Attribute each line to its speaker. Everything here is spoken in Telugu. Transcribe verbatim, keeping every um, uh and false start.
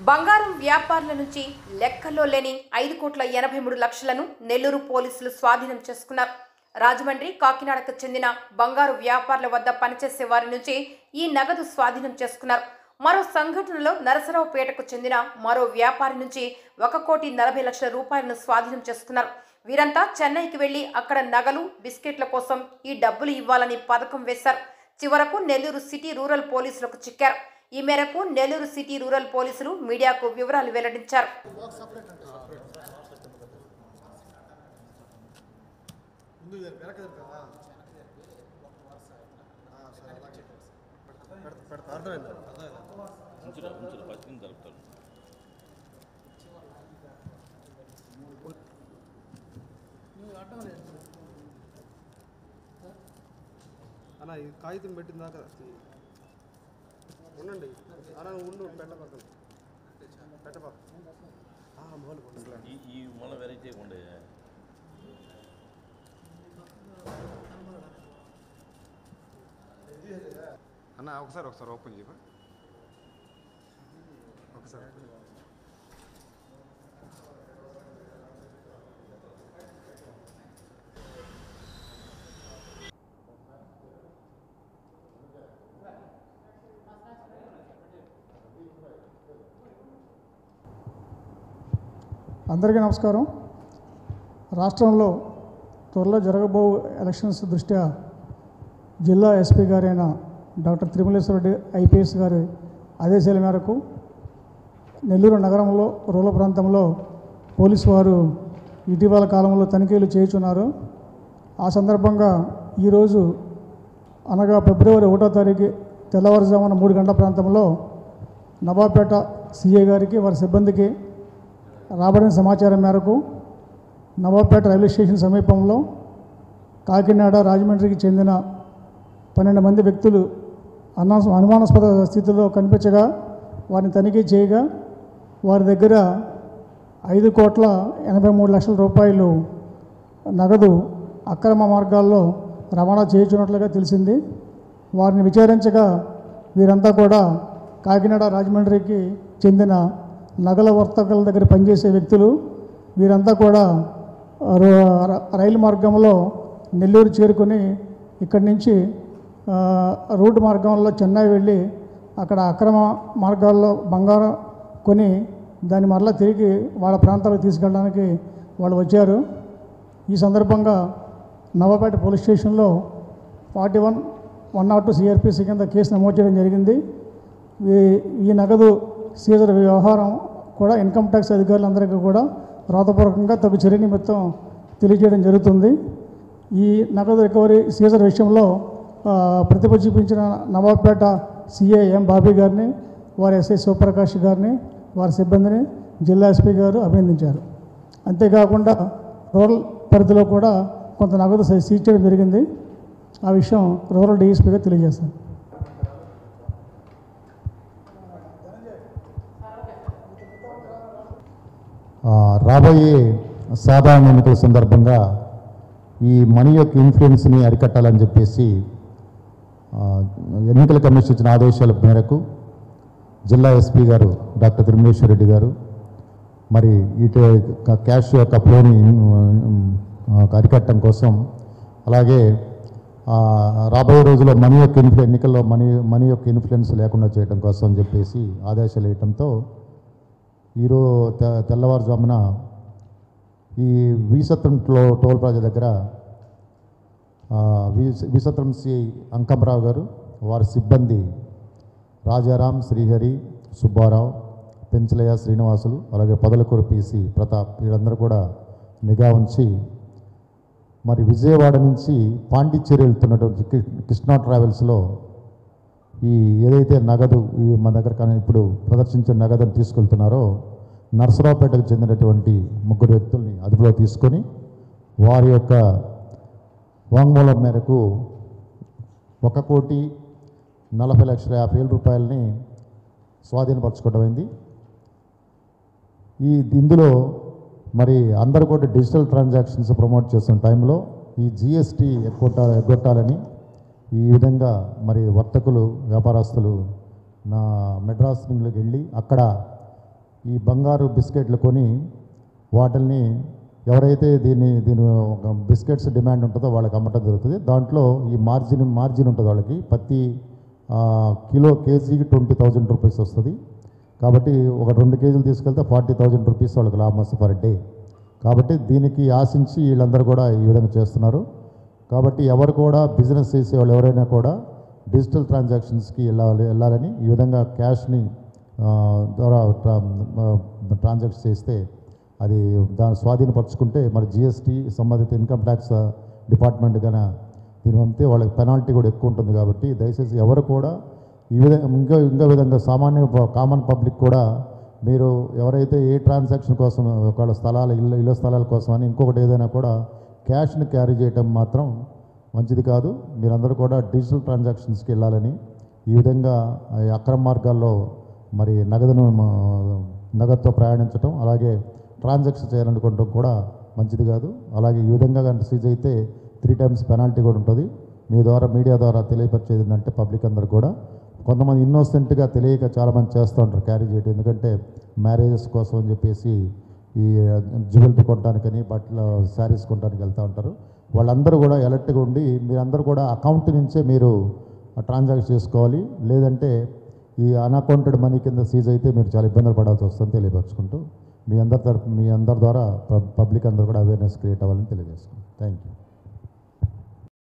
Speaker 1: బంగారం వ్యాపారుల నుంచి లెక్కల్లో లేని ఐదు కోట్ల ఎనభై మూడు లక్షలను నెల్లూరు పోలీసులు స్వాధీనం చేసుకున్నారు. రాజమండ్రి, కాకినాడకు చెందిన బంగారు వ్యాపారుల వద్ద పనిచేసే వారి నుంచి ఈ నగదు స్వాధీనం చేసుకున్నారు. మరో సంఘటనలో నరసరావుపేటకు చెందిన మరో వ్యాపారి నుంచి ఒక కోటి నలభై లక్షల రూపాయలను స్వాధీనం చేసుకున్నారు. వీరంతా చెన్నైకి వెళ్లి అక్కడ నగలు, బిస్కెట్ల కోసం ఈ డబ్బులు ఇవ్వాలని పథకం వేశారు. చివరకు నెల్లూరు సిటీ రూరల్ పోలీసులకు చిక్కారు. ఈ మేరకు నెల్లూరు సిటీ రూరల్ పోలీసులు మీడియాకు వివరాలు వెల్లడించారు.
Speaker 2: అన్న ఈ కాగితం పెట్టిందా కదా ఉండండి అలా ఉండు పెట్టబాక పెట్టబాక
Speaker 3: ఈ మన వెరైటీ ఉండే
Speaker 2: అన్న ఒకసారి ఒకసారి ఓపెన్ చేయబా ఒకసారి
Speaker 4: అందరికీ నమస్కారం. రాష్ట్రంలో త్వరలో జరగబో ఎలక్షన్స్ దృష్ట్యా జిల్లా ఎస్పీ గారైన డాక్టర్ తిరుమలేశ్వరరెడ్డి ఐపీఎస్ గారి ఆదేశాల మేరకు నెల్లూరు నగరంలో రూరల్ ప్రాంతంలో పోలీసు వారు ఇటీవల కాలంలో తనిఖీలు చేయుచున్నారు. ఆ సందర్భంగా ఈరోజు అనగా ఫిబ్రవరి ఒకటో తారీఖు తెల్లవారుజామున మూడు గంటల ప్రాంతంలో నవాపేట సిఐ గారికి వారి సిబ్బందికి రాబడిన సమాచారం మేరకు నవాపేట రైల్వే స్టేషన్ సమీపంలో కాకినాడ, రాజమండ్రికి చెందిన పన్నెండు మంది వ్యక్తులు అనా అనుమానాస్పద స్థితిలో కనిపించగా వారిని తనిఖీ చేయగా వారి దగ్గర ఐదు కోట్ల ఎనభై మూడు లక్షల రూపాయలు నగదు అక్రమ మార్గాల్లో రవాణా చేయించున్నట్లుగా తెలిసింది. వారిని విచారించగా వీరంతా కూడా కాకినాడ, రాజమండ్రికి చెందిన నగల వర్తకుల దగ్గర పనిచేసే వ్యక్తులు. వీరంతా కూడా రైలు మార్గంలో నెల్లూరు చేరుకొని ఇక్కడి నుంచి రూట్ మార్గంలో చెన్నై వెళ్ళి అక్కడ అక్రమ మార్గాల్లో బంగారం కొని దాన్ని మరలా తిరిగి వాళ్ళ ప్రాంతాలకు తీసుకెళ్ళడానికి వాళ్ళు వచ్చారు. ఈ సందర్భంగా నవాపేట పోలీస్ స్టేషన్లో forty one one not two CrPC కింద కేసు నమోదు చేయడం జరిగింది. ఈ ఈ నగదు సీజర్ వ్యవహారం కూడా ఇన్కమ్ ట్యాక్స్ అధికారులందరికీ కూడా రాతపూర్వకంగా తగు చర్య నిమిత్తం తెలియజేయడం జరుగుతుంది. ఈ నగదు రికవరీ సీజర్ విషయంలో ప్రతిభ చూపించిన నవాపేట సిఐ ఎం బాబీ గారిని, వారి ఎస్ఐ శివప్రకాష్ గారిని, వారి సిబ్బందిని జిల్లా ఎస్పీ గారు అభినందించారు. అంతేకాకుండా రూరల్ పరిధిలో కూడా కొంత నగదు సీజ్ చేయడం జరిగింది. ఆ విషయం రూరల్ డిఎస్పీగా తెలియజేస్తాను.
Speaker 5: రాబోయే సాధారణ ఎన్నికల సందర్భంగా ఈ మనీ యొక్క ఇన్ఫ్లుయెన్స్ని అరికట్టాలని చెప్పేసి ఎన్నికల కమిషన్ ఇచ్చిన ఆదేశాల మేరకు జిల్లా ఎస్పీ గారు డాక్టర్ తిరుమలేశ్వరరెడ్డి గారు మరి ఇటు క్యాష్ యొక్క ఫ్లోని అరికట్టడం కోసం, అలాగే రాబోయే రోజుల్లో మనీ యొక్క ఇన్ఫ్లు ఎన్నికల్లో మనీ మనీ యొక్క ఇన్ఫ్లుయెన్స్ లేకుండా చేయడం కోసం అని చెప్పేసి ఆదేశాలు వేయటంతో ఈరోజు తె తెల్లవారుజామున ఈ విసత్రం టో టోల్ ప్లాజా దగ్గర విసత్రం సి అంకమరావు గారు, వారి సిబ్బంది రాజారాం, శ్రీహరి, సుబ్బారావు, పెంచలయ్య, శ్రీనివాసులు, అలాగే పొదలకూరు పీసీ ప్రతాప్ వీరందరూ కూడా నిఘా ఉంచి మరి విజయవాడ నుంచి పాండిచ్చేరి వెళ్తున్నటువంటి కృష్ణా ట్రావెల్స్లో ఈ ఏదైతే నగదు ఈ మన దగ్గర కానీ ఇప్పుడు ప్రదర్శించిన నగదుని తీసుకెళ్తున్నారో నరసరావుపేటకు చెందినటువంటి ముగ్గురు వ్యక్తుల్ని అదుపులో తీసుకొని వారి యొక్క వాంగ్మూలం మేరకు ఒక కోటి నలభై లక్షల యాభై వేల రూపాయలని స్వాధీనపరచుకోవడం అయింది. ఈ ఇందులో మరి అందరూ కూడా డిజిటల్ ట్రాన్సాక్షన్స్ ప్రమోట్ చేస్తున్న టైంలో ఈ జిఎస్టీ ఎగ్గొట్ట ఎగ్గొట్టాలని ఈ విధంగా మరి వర్తకులు, వ్యాపారస్తులు నా మెడ్రాస్ రింగ్లోకి వెళ్ళి అక్కడ ఈ బంగారు బిస్కెట్లు కొని వాటిల్ని ఎవరైతే దీన్ని దీని ఒక బిస్కెట్స్ డిమాండ్ ఉంటుందో వాళ్ళకి అమ్మటం జరుగుతుంది. దాంట్లో ఈ మార్జిన్ మార్జిన్ ఉంటుంది వాళ్ళకి. ప్రతి కిలో కేజీకి ట్వంటీ థౌజండ్ రూపీస్ వస్తుంది. కాబట్టి ఒక రెండు కేజీలు తీసుకెళ్తే ఫార్టీ థౌజండ్ రూపీస్ వాళ్ళకి లాభం వస్తుంది పర్ డే. కాబట్టి దీనికి ఆశించి వీళ్ళందరూ కూడా ఈ విధంగా చేస్తున్నారు. కాబట్టి ఎవరు కూడా బిజినెస్ చేసే వాళ్ళు ఎవరైనా కూడా డిజిటల్ ట్రాన్సాక్షన్స్కి వెళ్ళాలి వెళ్ళాలని ఈ విధంగా క్యాష్ని ద్వారా ట్రాన్సాక్షన్ చేస్తే అది దాన్ని స్వాధీనపరుచుకుంటే మరి జిఎస్టీ సంబంధిత ఇన్కమ్ ట్యాక్స్ డిపార్ట్మెంట్ కన్నా దీని పంపితే వాళ్ళకి పెనాల్టీ కూడా ఎక్కువ ఉంటుంది. కాబట్టి దయచేసి ఎవరు కూడా ఈ విధంగా ఇంకా ఇంకా విధంగా సామాన్య కామన్ పబ్లిక్ కూడా మీరు ఎవరైతే ఏ ట్రాన్సాక్షన్ కోసం ఒకవేళ స్థలాలు ఇల్లు ఇళ్ళ స్థలాల కోసం అని ఇంకొకటి ఏదైనా కూడా క్యాష్ని క్యారీ చేయటం మాత్రం మంచిది కాదు. మీరందరూ కూడా డిజిటల్ ట్రాన్సాక్షన్స్కి వెళ్ళాలని ఈ విధంగా అక్రమ మార్గాల్లో మరి నగదును నగదుతో ప్రయాణించడం అలాగే ట్రాన్సాక్షన్ చేయాలనుకోవడం కూడా మంచిది కాదు. అలాగే ఈ విధంగా కానీ సీజ్ అయితే త్రీ టైమ్స్ పెనాల్టీ కూడా ఉంటుంది. మీ ద్వారా మీడియా ద్వారా తెలియపరిచేది ఏంటంటే పబ్లిక్ అందరూ కూడా కొంతమంది ఇన్నోసెంట్గా తెలియక చాలామంది చేస్తూ ఉంటారు క్యారీ చేయడం. ఎందుకంటే మ్యారేజెస్ కోసం అని చెప్పేసి ఈ జ్యువెలరీ కొనడానికని బట్టలు శారీస్ కొనడానికి వెళ్తూ ఉంటారు. వాళ్ళందరూ కూడా అలర్ట్గా ఉండి మీరందరూ కూడా అకౌంట్ నుంచే మీరు ట్రాన్సాక్షన్ చేసుకోవాలి. లేదంటే ఈ అన్అకౌంటెడ్ మనీ కింద సీజ్ అయితే మీరు చాలా ఇబ్బందులు పడాల్సి వస్తుందని తెలియపరుచుకుంటూ మీ అందరి తరపు మీ అందరి ద్వారా పబ్లిక్ అందరూ కూడా అవేర్నెస్ క్రియేట్ అవ్వాలని తెలియజేసుకుంటాం. Thank you.